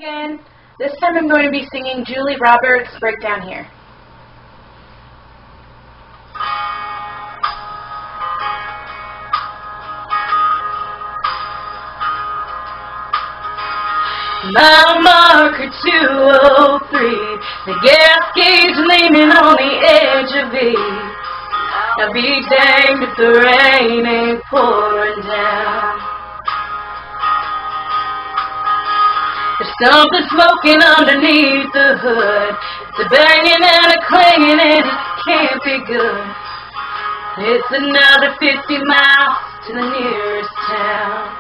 again. This time I'm going to be singing Julie Roberts' Breakdown Here. Mile marker 203, the gas gauge leaning on the edge of E. Now be danged if the rain ain't pouring down. There's something smoking underneath the hood. It's a bangin and a clangin and it can't be good. It's another 50 miles to the nearest town.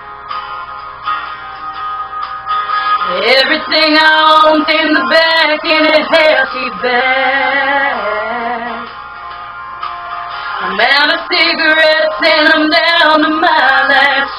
Everything I own's in the back in a Hefty bag. I'm out of cigarettes and I'm down to my last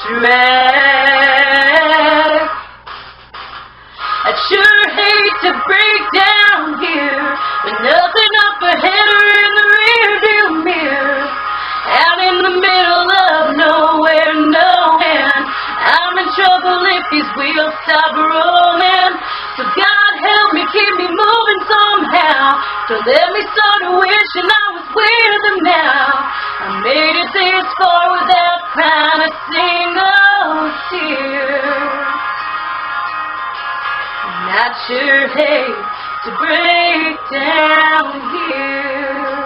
rag. I'd sure hate to break down here with nothing up ahead or in the rearview mirror. Out in the middle of nowhere, knowin I'm in trouble if these wheels stop rolling. So God help me, keep me moving somehow. Don't let me start wishing I was with Him now. I made it this far without crying a single tear. And I'd sure hate to break down here.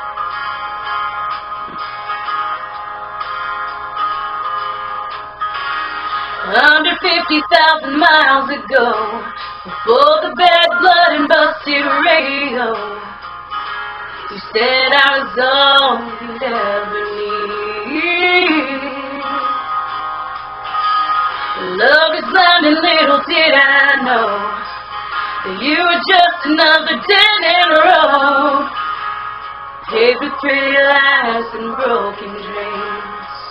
Under 50,000 miles ago, before the bad blood and busted radio, you said I was all you'd ever need. Love is blind and little did I know that you were just another dead-end road, paved with pretty lies and broken dreams.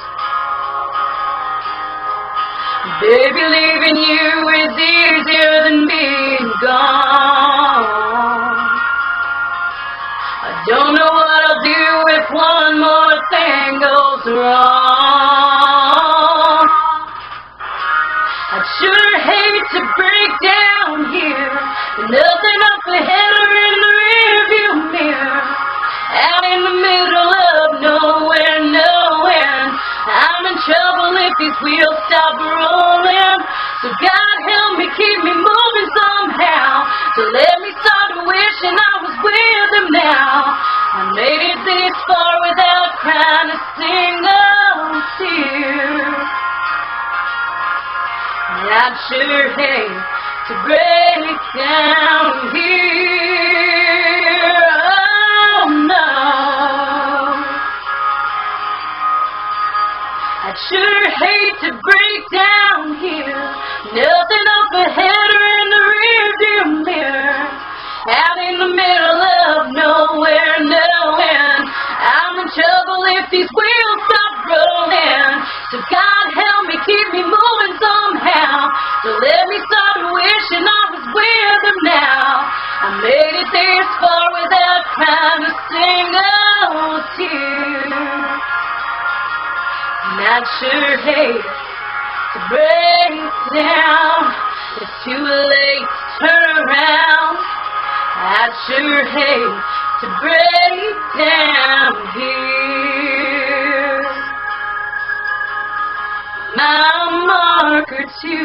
Baby, leaving you is easier than being gone. I don't know what I'll do if one more thing goes wrong. I'd sure hate to break down here with nothing up ahead or in the rearview mirror. Out in the middle of nowhere, knowin I'm in trouble if these wheels stop rolling. So God help me, keep me moving somehow. So let me start wishing I was with Him now. I made it this far without crying a single tear. And I'd sure hate to break down here. Oh no, I'd sure hate to break down here. Nothing up ahead or in the rearview mirror. Out in the middle of nowhere, knowin I'm in trouble if these wheels stop rolling. So God help me, keep me moving somehow. So let me start wishing I was with Him now. I made it this far without crying a single tear. And I'd sure hate to break down. It's too late to turn around. I'd sure hate to break down here. Mile marker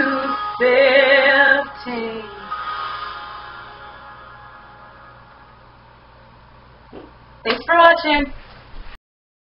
215. Thanks for watching.